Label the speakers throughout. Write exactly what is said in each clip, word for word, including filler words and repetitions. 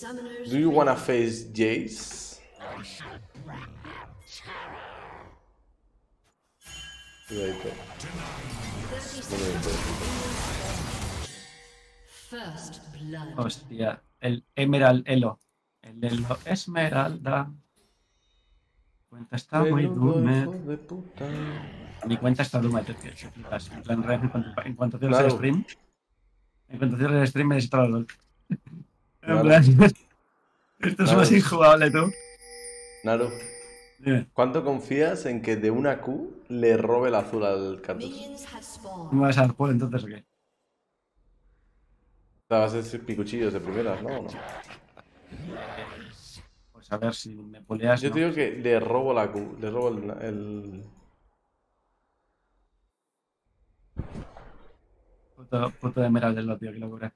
Speaker 1: Do you wanna face Jace? Cuidadito. No me importa.
Speaker 2: Hostia, el Emerald Elo. El Elo Esmeralda. Cuenta está muy dume. Mi cuenta está dume, te flipas. En plan, en cuanto, en cuanto cierres el stream. En cuanto cierres el stream me desinstalo el LOL. En plan, esto es más injugable, tú.
Speaker 1: Naru, ¿cuánto confías en que de una Q le robe el azul al Cartus?
Speaker 2: ¿No vas al juego entonces o qué?
Speaker 1: O sea, vas a decir picuchillos de primeras, ¿no? ¿O no?
Speaker 2: Pues a ver si me poleas.
Speaker 1: Yo
Speaker 2: ¿no?
Speaker 1: te digo que le robo la Q, le robo el... el...
Speaker 2: Puto, puto de Emerald del tío, qué locura.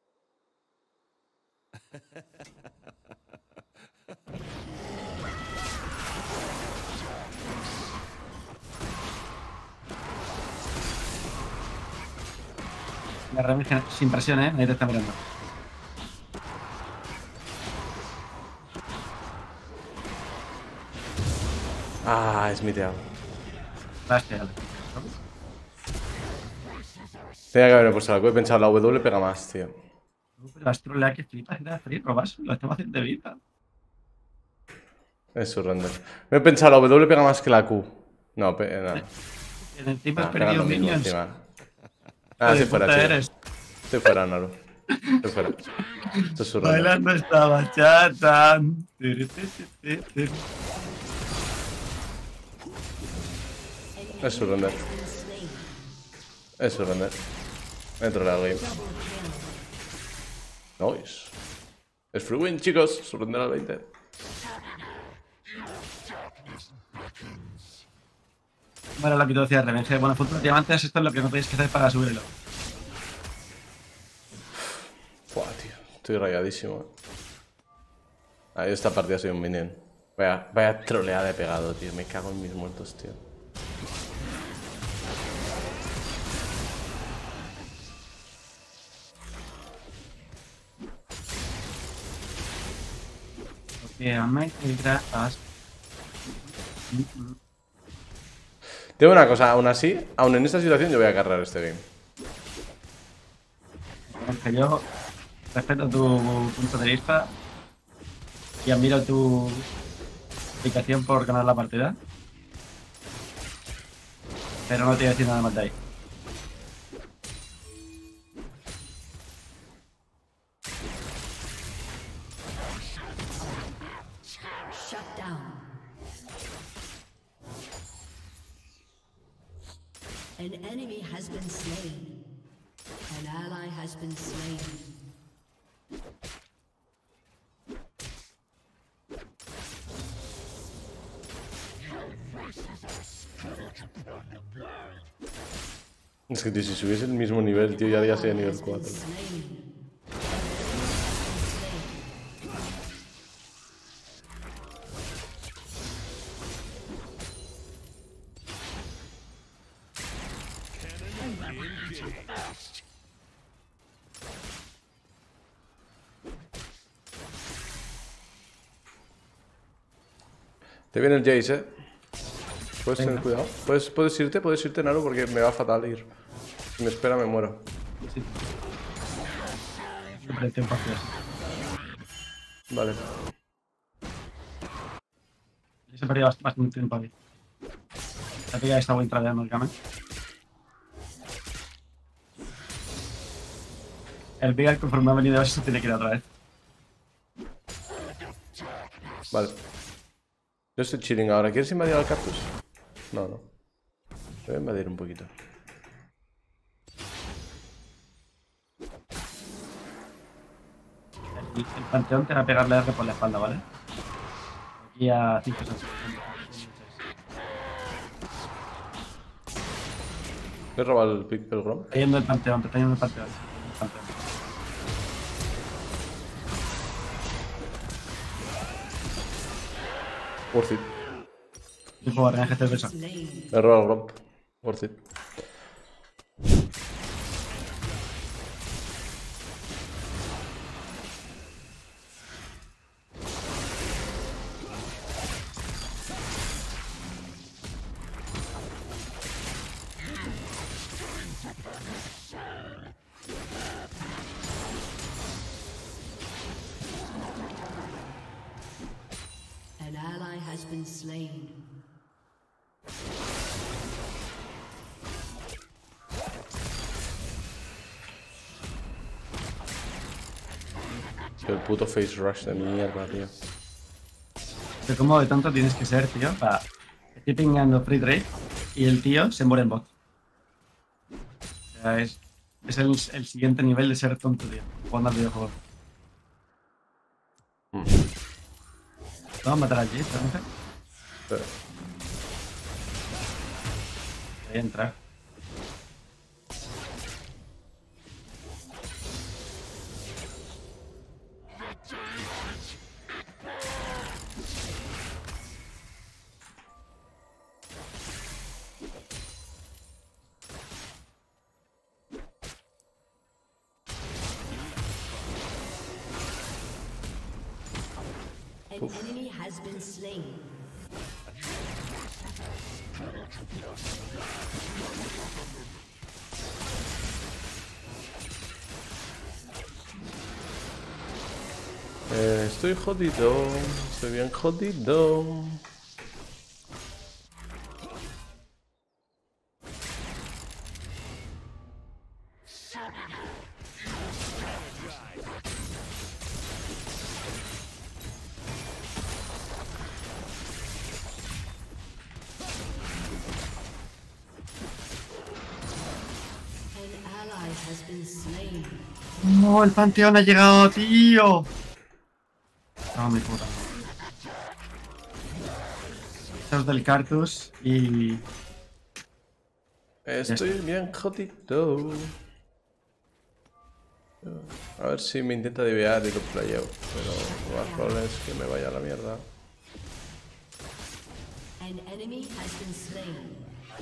Speaker 2: La remisión sin presión, ¿eh? Ahí te está mirando.
Speaker 1: Ah, es miteado.
Speaker 2: Basta.
Speaker 1: Tenía que haberme puesto la Q, he pensado, la W pega más, tío.
Speaker 2: Pero las trolea que flipas, era frío, robas, lo estamos haciendo de vida.
Speaker 1: Es su render. Me he pensado, la W pega más que la Q. No, pe nada.
Speaker 2: Encima has
Speaker 1: Nah,
Speaker 2: perdido
Speaker 1: mismo,
Speaker 2: minions.
Speaker 1: encima. Ah, si fuera,
Speaker 2: eres.
Speaker 1: Estoy fuera, Naru. Estoy fuera. Esto es su render.
Speaker 2: Bailando esta bachata.
Speaker 1: Es su render. Es su render. Dentro de la game. Nice. Es free win, chicos. Su render al veinte.
Speaker 2: Bueno, la pitocia de Revenge. Bueno, futuro diamantes, esto es lo que no tenéis que hacer para subirlo.
Speaker 1: Buah, tío. Estoy rayadísimo. Ahí esta partida soy un minion. Vaya, vaya troleada he pegado, tío. Me cago en mis muertos, tío. Tengo una cosa, aún así, aún en esta situación yo voy a cargar este game.
Speaker 2: Porque yo respeto tu punto de vista y admiro tu dedicación por ganar la partida. Pero no te voy a decir nada más de ahí.
Speaker 3: An enemy has been slain. An ally has been slain.
Speaker 1: Es que tío, si subiese el mismo nivel, tío, ya, ya sería nivel cuatro. Te viene el Jace, eh. Puedes tener cuidado. ¿Puedes, puedes irte, puedes irte, Naru, porque me va fatal ir. Si me espera, me muero.
Speaker 2: Sí.
Speaker 1: Vale.
Speaker 2: Se ha perdido bastante tiempo aquí. La tía está muy tradeando el Kamen. El Vigal, conforme ha venido a ver si se tiene que ir otra vez.
Speaker 1: Vale. Yo estoy chilling ahora. ¿Quieres invadir al cactus? No, no. Voy a invadir un poquito.
Speaker 2: El, el panteón te va a pegarle R por la espalda, ¿vale? Aquí a cinco segundos.
Speaker 1: ¿Le he robado el pick del Grom?
Speaker 2: Está yendo el panteón, te está yendo el panteón. El panteón.
Speaker 1: Worth it.
Speaker 2: Un juego de G T de eso.
Speaker 1: Le he robado el Grom. Worth it.
Speaker 3: has been slain.
Speaker 1: El puto face rush de mierda, tío.
Speaker 2: Pero cómo de tonto tienes que ser, tío, para... Estoy pingando free trade y el tío se muere en bot. O sea, es, es el, el siguiente nivel de ser tonto, tío, jugando al videojuego.
Speaker 1: Mm.
Speaker 2: Vamos a matar allí, ¿está bien?
Speaker 1: Pero,
Speaker 2: Voy a entrar.
Speaker 3: An enemy has been slain.
Speaker 1: eh, estoy jodido. Estoy bien jodido.
Speaker 3: An ally has been slain.
Speaker 2: No, el panteón ha llegado, tío. No, mi puta. Estos del Cartus y...
Speaker 1: Estoy bien jodido. A ver si me intenta divear y lo playeo. Pero lo más probable es que me vaya a la mierda.
Speaker 3: An enemy has been slain.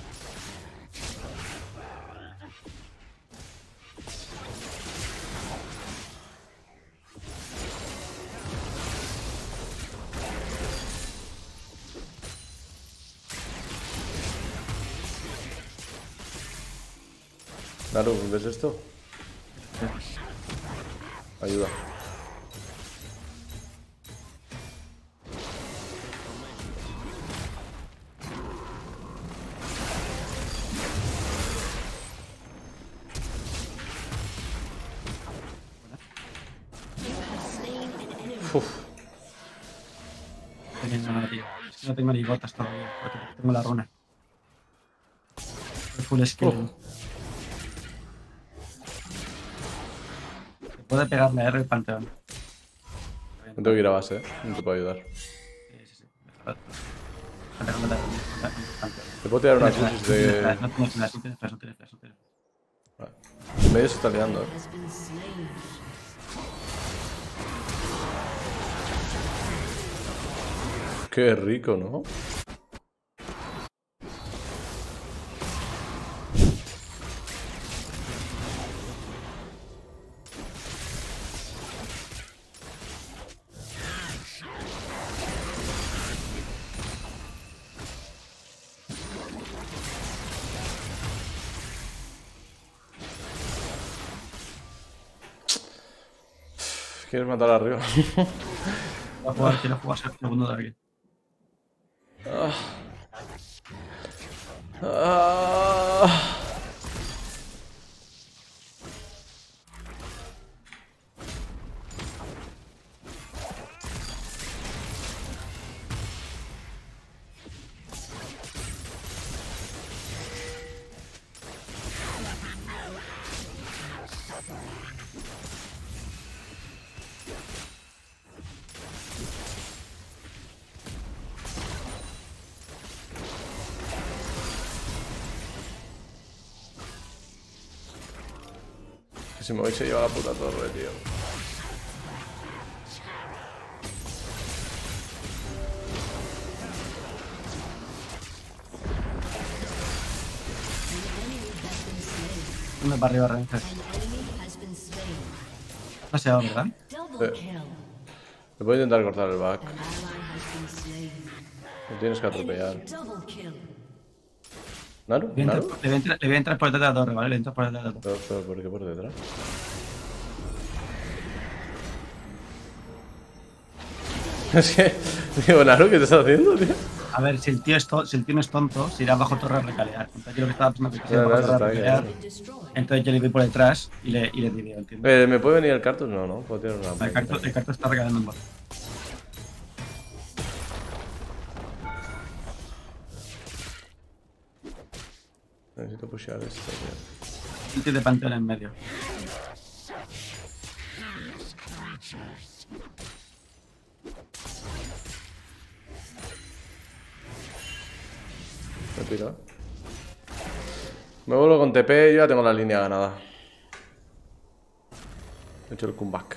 Speaker 1: Naru, ¿ves esto? Ayuda. Uf.
Speaker 2: No tengo nada, tío. Es que no tengo ni botas todavía, porque tengo la runa. El full skill.
Speaker 1: Uf.
Speaker 2: Se puede pegarle a R el panteón.
Speaker 1: No tengo que ir a base, ¿eh? No te puedo ayudar.
Speaker 2: Sí, sí, sí. Mejor. Mejor, mejor, mejor, panteón.
Speaker 1: Te puedo tirar una
Speaker 2: No tienes
Speaker 1: crisis
Speaker 2: flash,
Speaker 1: de...
Speaker 2: no tienes flash, no tienes flash, no tienes flash, no tienes flash.
Speaker 1: Vale. En medio se está liando, ¿eh?
Speaker 3: Has been slain.
Speaker 1: Qué rico, ¿no? ¿Quieres matar arriba?
Speaker 2: Voy a jugar, quiero jugar ser segundo de aquí.
Speaker 1: Ah. Ah. Que si me voy se lleva la puta torre, tío.
Speaker 2: Uno para arriba, Renfe.
Speaker 3: An enemy has been slain.
Speaker 2: No se va, ¿verdad?
Speaker 3: Double
Speaker 1: Eh.
Speaker 3: kill.
Speaker 1: Te puedo intentar cortar el back.
Speaker 3: An ally has been slain.
Speaker 1: Me tienes que atropellar.
Speaker 3: Enemy double kill.
Speaker 1: ¿Naru?
Speaker 2: Le voy, a
Speaker 1: ¿Naru?
Speaker 2: entrar, le voy a entrar- le voy a entrar por detrás de la torre, ¿vale? Le entro por detrás de la torre.
Speaker 1: Pero, pero, ¿por qué por detrás? Es que, digo, Naru, ¿qué te estás haciendo, tío?
Speaker 2: A ver, si el tío es, to- si el tío no es tonto, se irá bajo torre a recalear. Entonces yo lo que estaba pensando que se
Speaker 1: No,
Speaker 2: iba
Speaker 1: no,
Speaker 2: bajo
Speaker 1: eso
Speaker 2: torre a
Speaker 1: está
Speaker 2: recalear.
Speaker 3: Destroyed.
Speaker 2: Entonces yo le voy por detrás y le, y le divido, ¿entiendes?
Speaker 1: Eh, ¿Me puede venir el Cartus? No, no, puedo tirar una
Speaker 2: El
Speaker 1: play.
Speaker 2: carto, el carto está regalando un bot.
Speaker 1: Necesito pushear esto, tío.
Speaker 2: Un tío de panteón en medio.
Speaker 1: Me piro. Me vuelvo con T P y yo ya tengo la línea ganada. He hecho el comeback.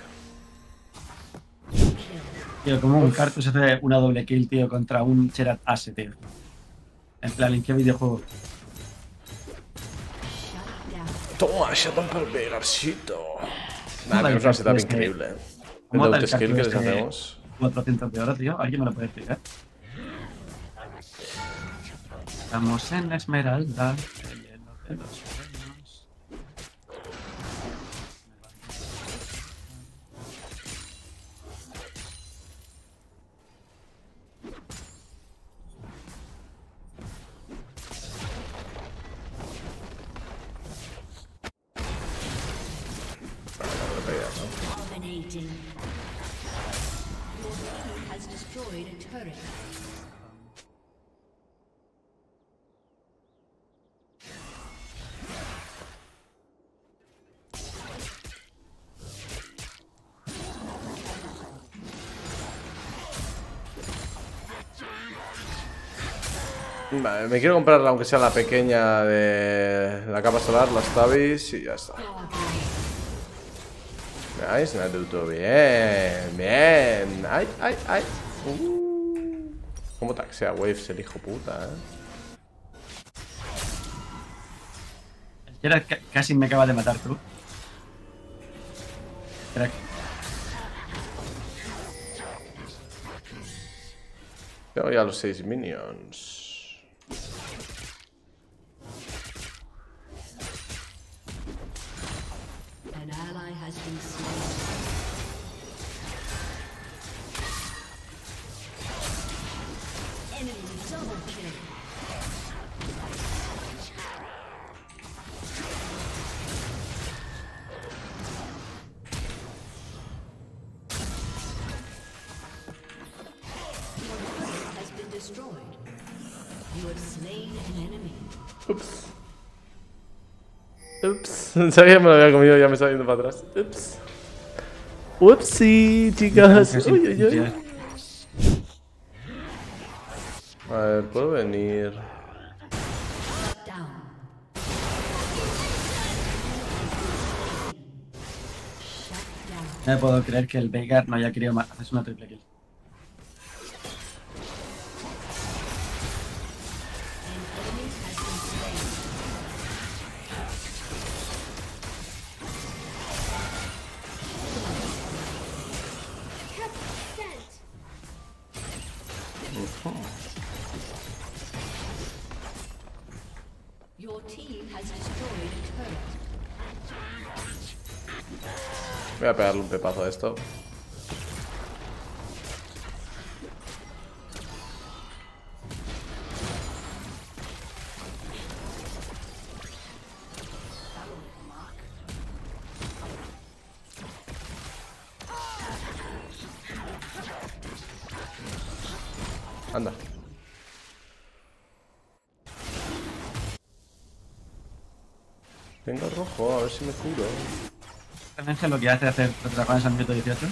Speaker 2: Tío, como un carto se hace una doble kill, tío, contra un Cherat Ace, tío. En plan, ¿en qué videojuego?
Speaker 1: Toma, Shatan para pegarcito.
Speaker 2: ¿Cómo
Speaker 1: Nah,
Speaker 2: da el
Speaker 1: tenemos una
Speaker 2: carto
Speaker 1: setup
Speaker 2: este?
Speaker 1: increíble. El
Speaker 2: ¿Cómo da
Speaker 1: double
Speaker 2: el
Speaker 1: skill que
Speaker 2: carto
Speaker 1: les
Speaker 2: este
Speaker 1: hacemos.
Speaker 2: cuatrocientos de oro, tío? ¿Alguien me lo puede explicar? Estamos en la Esmeralda. El hielo de los sueños.
Speaker 3: Dominating. Your team has destroyed a turret.
Speaker 1: Vale, me quiero comprar aunque sea la pequeña de la capa solar, las Tabis y ya está. Nice, Naruto, bien, bien. Ay, ay, ay. Uh. ¿Cómo taxea Waves el hijo puta, eh?
Speaker 2: El Cherat ca- casi me acaba de matar, tú. Crack.
Speaker 1: Tengo ya los seis minions.
Speaker 3: An ally has been slain. Enemy double kill. Your turret has been destroyed. You have slain an enemy.
Speaker 1: Ups. Ups. Sabía que me lo había comido y ya me estaba yendo para atrás. Ups. Upsi, chicas.
Speaker 2: Casi-
Speaker 1: Uy, uy, uy.
Speaker 2: tío.
Speaker 1: A ver, puedo venir.
Speaker 3: Down. Shut down.
Speaker 2: No me puedo creer que el Veigar no haya querido ma- hacerse una triple kill.
Speaker 3: An enemy has been slain. Your team has destroyed a turret.
Speaker 1: Voy a pegarle un pepazo a esto. Anda. Tengo rojo, a ver si me curo.
Speaker 2: El ángel lo que hace es hacer los dragones al minuto dieciocho.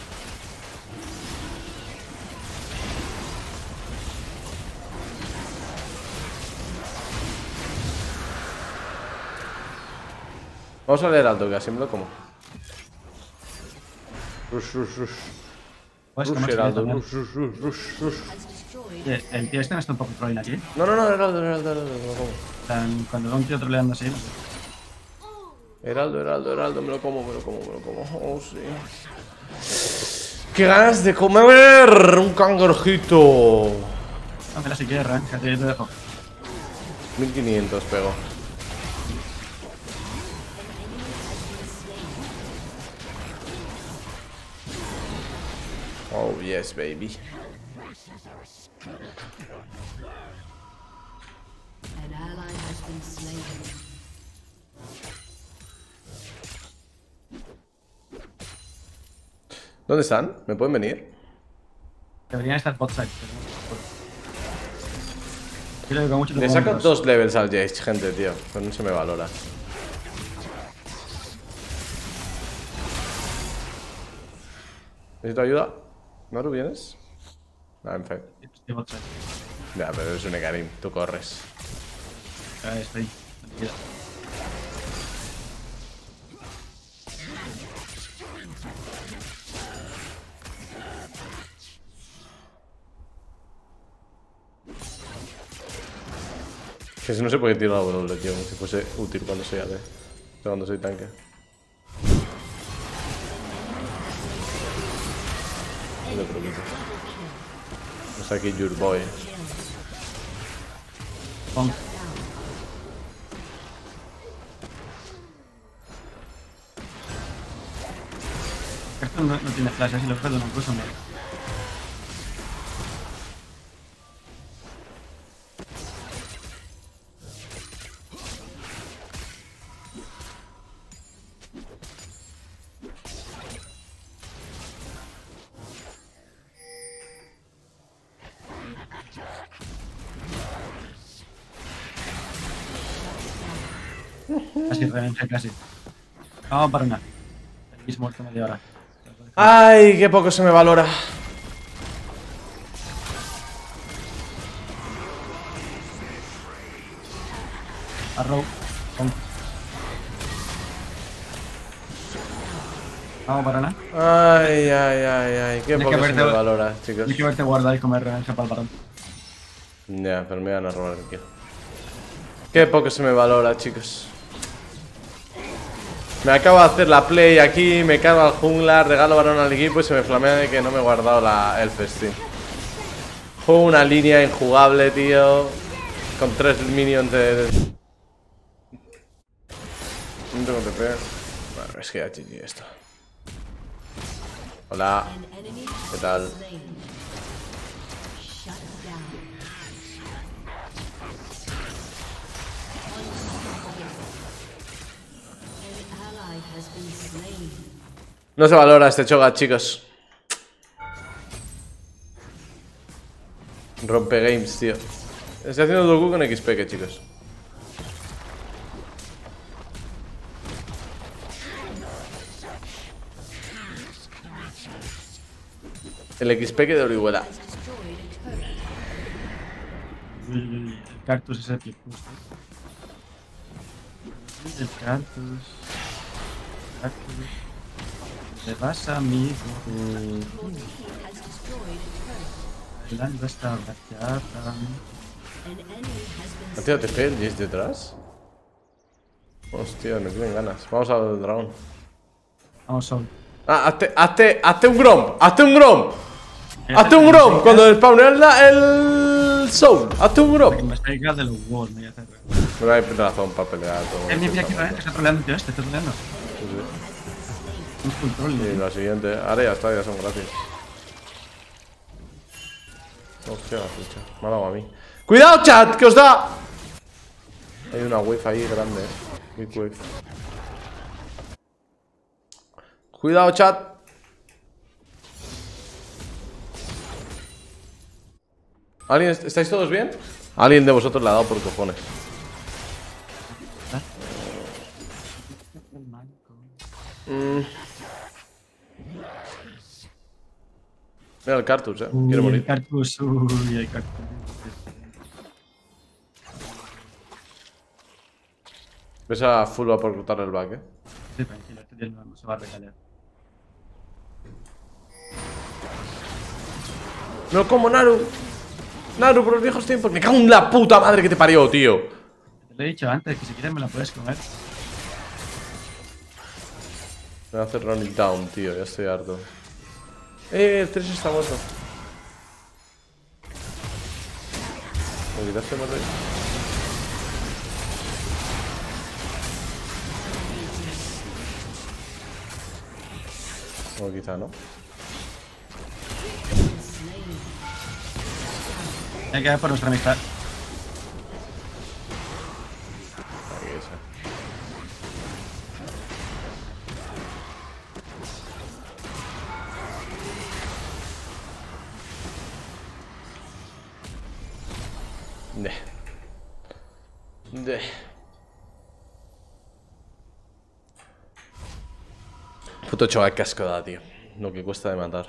Speaker 1: Vamos a leer alto, que así me lo como. Rush, rush, rush.
Speaker 2: Pues
Speaker 1: Rush,
Speaker 2: como
Speaker 1: Heraldo,
Speaker 2: también.
Speaker 1: rush, rush, rush, rush, rush.
Speaker 3: Has destroyed.
Speaker 2: Oye, el tío este no está un poco trolling aquí.
Speaker 1: No, no, no, Heraldo, Heraldo, Heraldo, me lo como.
Speaker 2: En plan, cuando veo un tío troleando así. no sé.
Speaker 1: Heraldo, Heraldo, Heraldo, me lo como, me lo como, me lo como. Oh, sí. ¡Qué ganas de comer! Un cangrejito.
Speaker 2: No, mira si quieres, Rank, que te te dejo.
Speaker 1: mil quinientos pego. Oh, yes, baby.
Speaker 3: An ally has been slain.
Speaker 1: ¿Dónde están? ¿Me pueden venir?
Speaker 2: Deberían estar bot side, pero no. Yo le digo mucho.
Speaker 1: Le saco dos levels al Jace, gente, tío. Pero no se me valora. ¿Necesito ayuda? ¿Naru, vienes? Ah, en fin.
Speaker 2: Estoy bot side.
Speaker 1: Ya, pero eres un Ekarim, tú corres.
Speaker 2: Ahí estoy. Tranquila.
Speaker 1: Que si no sé por qué tiro la W, tío, como si fuese útil cuando soy A D. Pero cuando soy tanque. No te preocupes. No sé aquí your boy.
Speaker 2: Pon. Esto no, no tiene flash, así lo pierdo, no incluso no. Casi, realmente casi. Vamos para una. El mismo muerto media hora.
Speaker 1: ¡Ay, qué poco se me valora!
Speaker 2: Arrow. Pon. Vamos para una.
Speaker 1: Ay, ay, ay, ay, qué
Speaker 2: Tienes
Speaker 1: poco
Speaker 2: que
Speaker 1: se me
Speaker 2: verte-
Speaker 1: valora, chicos.
Speaker 2: Tienes que verte guardar y comer revancha para el varón.
Speaker 1: Ya, pero me van a robar el kill. Qué poco se me valora, chicos. Me acabo de hacer la play aquí, me cargo al jungla, regalo varón al equipo y se me flamea de que no me he guardado la, el festín. Juego una línea injugable, tío. Con tres minions de... No tengo T P. Bueno, es que ya G G esto. Hola.
Speaker 3: An enemy has
Speaker 1: ¿Qué tal?
Speaker 3: been slain. Shut down. An ally has been slain.
Speaker 1: No se valora este Cho'Gath, chicos. Rompe games, tío. Estoy haciendo Doku con X P, que chicos. El X P que de Orihuela.
Speaker 3: Has destroyed a turret.
Speaker 2: El, el cactus es el que justo. El cactus. Cactus. ¿Dónde vas, amigo?
Speaker 3: Your team has destroyed a turret.
Speaker 2: Bailando esta bachata.
Speaker 3: An enemy has
Speaker 1: ¿Ha
Speaker 3: been
Speaker 1: tirado T P el Jace detrás? Hostia, me tienen ganas. Vamos al dragón.
Speaker 2: Vamos, Sol.
Speaker 1: Ah, hazte, hazte, hazte un Grom. Hazte un Grom. Hazte un Grom. Cuando spawnea el, el Soul. Hazte un Grom.
Speaker 2: Me está llegando de los huevos, me voy a hacer.
Speaker 1: No hay razón para pelear. Todo
Speaker 2: Es mi pila que está troleando, tío, este está troleando.
Speaker 1: Sí, sí.
Speaker 2: Es full troll,
Speaker 1: Y
Speaker 2: tío.
Speaker 1: la siguiente. Ahora ya está, ya son gratis. Hostia, la flecha. Me ha dado a mí. ¡Cuidado, chat! ¡Que os da! Hay una wave ahí grande, eh. Big wave. Cuidado, chat. ¿Alguien est- ¿Estáis todos bien? Alguien de vosotros le ha dado por cojones. Mm. Mira el Cartus, eh. Quiero
Speaker 2: Uy, el
Speaker 1: morir.
Speaker 2: cactus, uy, el cactus.
Speaker 1: Ves a full va por cortar el back, eh.
Speaker 2: Sí, tranquilo, este tío no, no se va a recalear.
Speaker 1: No como Naru. Naru, por los viejos tiempos. Me cago en la puta madre que te parió, tío.
Speaker 2: Te lo he dicho antes, que si quieres me la puedes comer.
Speaker 1: Me va a hacer running down, tío. Ya estoy harto. Eh, el tres está muerto. ¿Me quitaste más de ahí? O quizá no.
Speaker 2: Hay que ver por nuestra amistad.
Speaker 1: Ahí esa. De. De. Puto chaval, qué asco da, tío. Lo que cuesta de matar.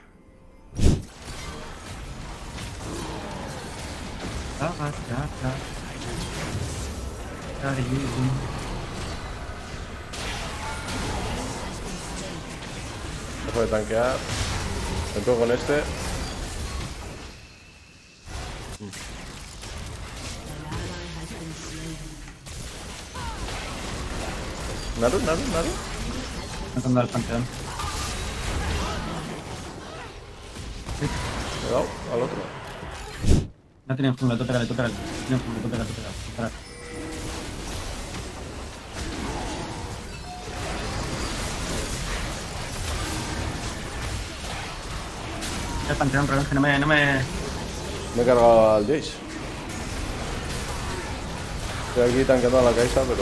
Speaker 1: Dejo de tanquear. Me pego con este. Naru, Naru, Naru.
Speaker 2: Matando al panteón.
Speaker 1: Me he dado al otro.
Speaker 2: No tienen jungla, tú pégale, tú pégale. Tienen jungla, tú pégale, tú pégale. tú pégale. El panteón, pero es que no me... No me...
Speaker 1: Me he cargado al Jace. Estoy aquí tanqueando a la Kaisa, pero...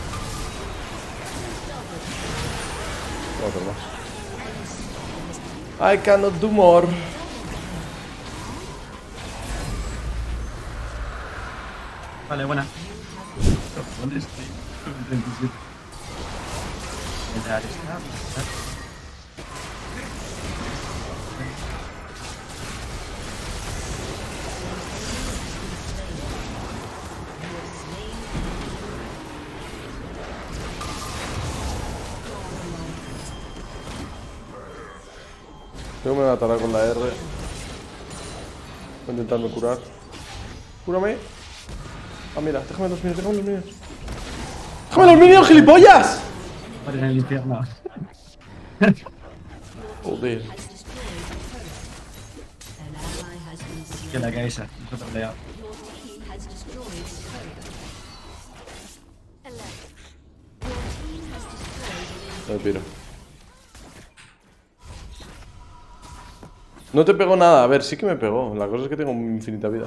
Speaker 1: No hacer más. I cannot do more.
Speaker 2: Vale, buena. Cojones, tío. treinta y siete. Voy a dar esta, voy a dar.
Speaker 1: Creo que me matará con la R. Voy a intentarme curar. Cúrame. Ah, mira, déjame los minions, déjame los minions. ¡Déjame los minions, gilipollas!
Speaker 2: Vale, en el infierno.
Speaker 1: Joder.
Speaker 3: An ally has been slain.
Speaker 2: Que la Kaisa, no se pelea.
Speaker 3: Your team has destroyed a turret. Alert. Your team has destroyed an
Speaker 1: Me piro. No te pegó nada, a ver, sí que me pegó. La cosa es que tengo infinita vida.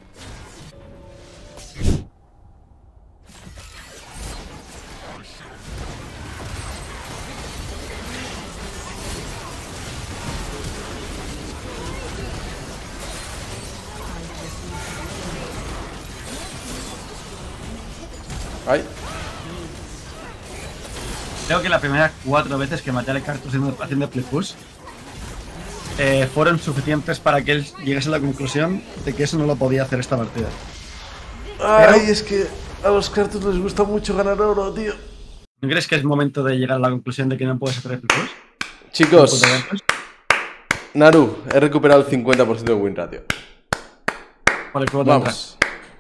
Speaker 1: Ay,
Speaker 2: Creo que las primeras cuatro veces que maté al Cartus haciendo play push eh, fueron suficientes para que él llegase a la conclusión de que eso no lo podía hacer esta partida.
Speaker 1: ay, es que a los cartos les gusta mucho ganar oro, tío.
Speaker 2: ¿No crees que es momento de llegar a la conclusión de que no puedes hacer el play push?
Speaker 1: Chicos,
Speaker 2: ¿No puedes hacer push?
Speaker 1: Naru, he recuperado el cincuenta por ciento de win ratio.
Speaker 2: Por el juego de
Speaker 1: Vamos.